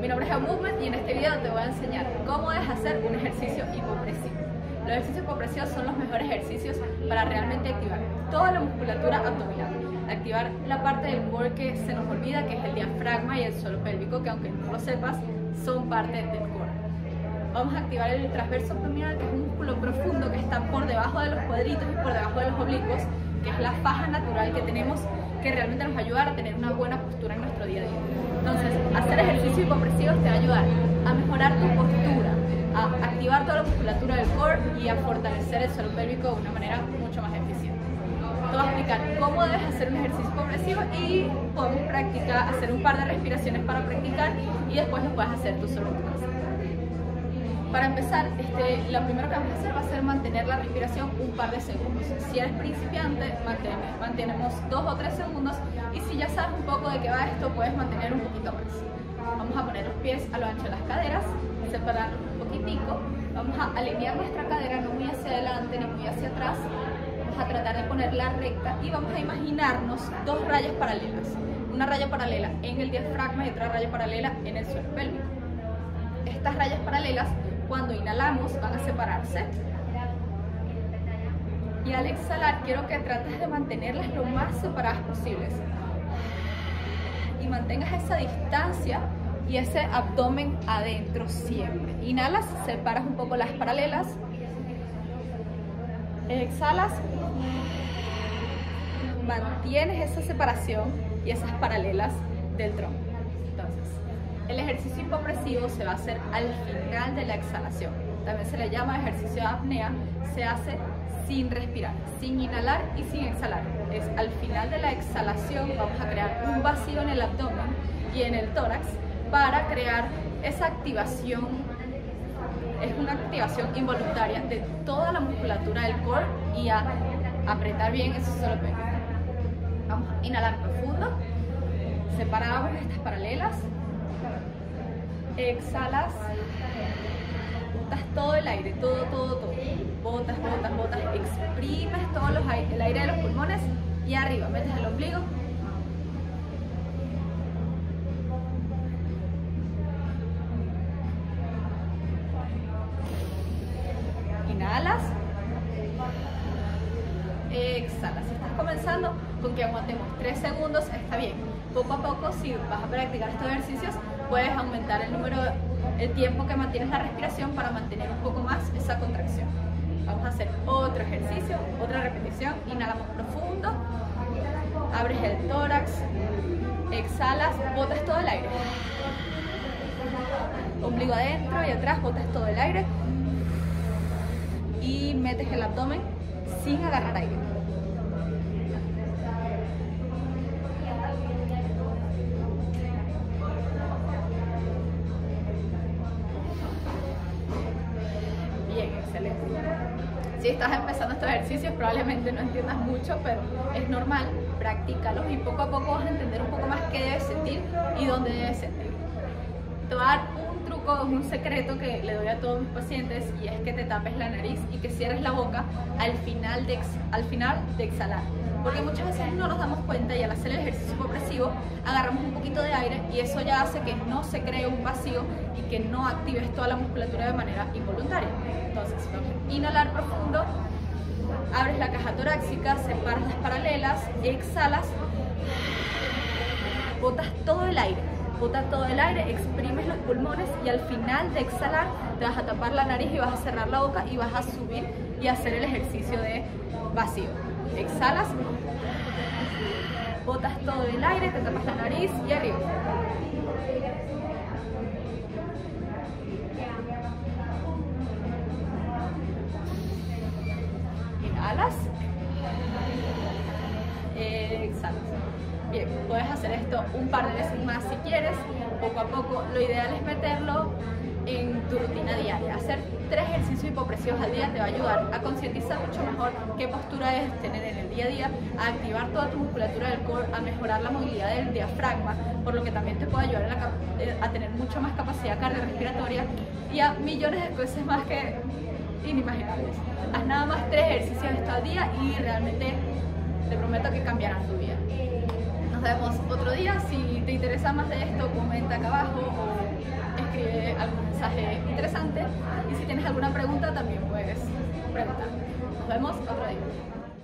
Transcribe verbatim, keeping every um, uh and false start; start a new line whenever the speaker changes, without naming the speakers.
Mi nombre es How Movement y en este video te voy a enseñar cómo debes hacer un ejercicio hipopresivo. Los ejercicios hipopresivos son los mejores ejercicios para realmente activar toda la musculatura abdominal, activar la parte del core que se nos olvida, que es el diafragma y el suelo pélvico, que aunque no lo sepas, son parte del core. Vamos a activar el transverso abdominal, que es un músculo profundo que está por debajo de los cuadritos y por debajo de los oblicuos, que es la faja natural que tenemos, que realmente nos va a ayudar a tener una buena postura en nuestro día a día. Entonces, hacer ejercicios hipopresivos te va a ayudar a mejorar tu postura, a activar toda la musculatura del core y a fortalecer el suelo pélvico de una manera mucho más eficiente. Te voy a explicar cómo debes hacer un ejercicio hipopresivo y podemos practicar, hacer un par de respiraciones para practicar y después lo puedes hacer tú solo en tu casa. Para empezar, este, lo primero que vamos a hacer va a ser mantener la respiración un par de segundos. Si eres principiante, mantenemos dos o tres segundos, y si ya sabes un poco de qué va esto, puedes mantener un poquito más. Vamos a poner los pies a lo ancho de las caderas, separarlos un poquitico, vamos a alinear nuestra cadera no muy hacia adelante ni muy hacia atrás, vamos a tratar de ponerla recta y vamos a imaginarnos dos rayas paralelas, una raya paralela en el diafragma y otra raya paralela en el suelo pélvico. Estas rayas paralelas, cuando inhalamos, van a separarse y al exhalar quiero que trates de mantenerlas lo más separadas posibles y mantengas esa distancia y ese abdomen adentro siempre. Inhalas, separas un poco las paralelas, exhalas, mantienes esa separación y esas paralelas del tronco. Entonces, el ejercicio hipopresivo se va a hacer al final de la exhalación. También se le llama ejercicio de apnea. Se hace sin respirar, sin inhalar y sin exhalar. Es al final de la exhalación, vamos a crear un vacío en el abdomen y en el tórax para crear esa activación. Es una activación involuntaria de toda la musculatura del core y a apretar bien ese suelo pélvico. Vamos a inhalar profundo, separamos estas paralelas, exhalas, botas todo el aire, todo, todo, todo, botas, botas, botas, exprimes todo los aire, el aire de los pulmones y arriba, metes el ombligo, inhalas, exhalas. Si estás comenzando con que aguantemos tres segundos, está bien. Poco a poco, si vas a practicar estos ejercicios, puedes aumentar el número, el tiempo que mantienes la respiración para mantener un poco más esa contracción. Vamos a hacer otro ejercicio, otra repetición. Inhalamos profundo, abres el tórax, exhalas, botas todo el aire. Ombligo adentro y atrás, botas todo el aire y metes el abdomen sin agarrar aire. Bien, excelente. Si estás empezando estos ejercicios probablemente no entiendas mucho, pero es normal, practícalos y poco a poco vas a entender un poco más qué debes sentir y dónde debes sentir. Te voy a dar un truco, un secreto que le doy a todos mis pacientes, y es que te tapes la nariz y que cierres la boca al final de, ex, al final de exhalar. Porque muchas veces no nos damos cuenta y al hacer el ejercicio hipopresivo agarramos un poquito de aire y eso ya hace que no se cree un vacío y que no actives toda la musculatura de manera involuntaria. Entonces, vamos a inhalar profundo, abres la caja torácica, separas las paralelas, exhalas, botas todo el aire. Botas todo el aire, exprimes los pulmones y al final de exhalar te vas a tapar la nariz y vas a cerrar la boca y vas a subir y hacer el ejercicio de vacío. Exhalas, botas todo el aire, te tapas la nariz y arriba. Inhalas, exhalas. Bien, puedes hacer esto un par de veces más si quieres, poco a poco. Lo ideal es meterlo en tu rutina diaria. Hacer tres ejercicios hipopresivos al día te va a ayudar a concientizar mucho mejor qué postura debes tener en el día a día, a activar toda tu musculatura del core, a mejorar la movilidad del diafragma, por lo que también te puede ayudar a, la, a tener mucho más capacidad cardiorrespiratoria y a millones de cosas más que inimaginables. Haz nada más tres ejercicios esto al día y realmente te prometo que cambiarán tu vida. Nos vemos otro día. Si te interesa más de esto, comenta acá abajo o escribe algún mensaje interesante y si tienes alguna pregunta también puedes preguntar. Nos vemos otro día.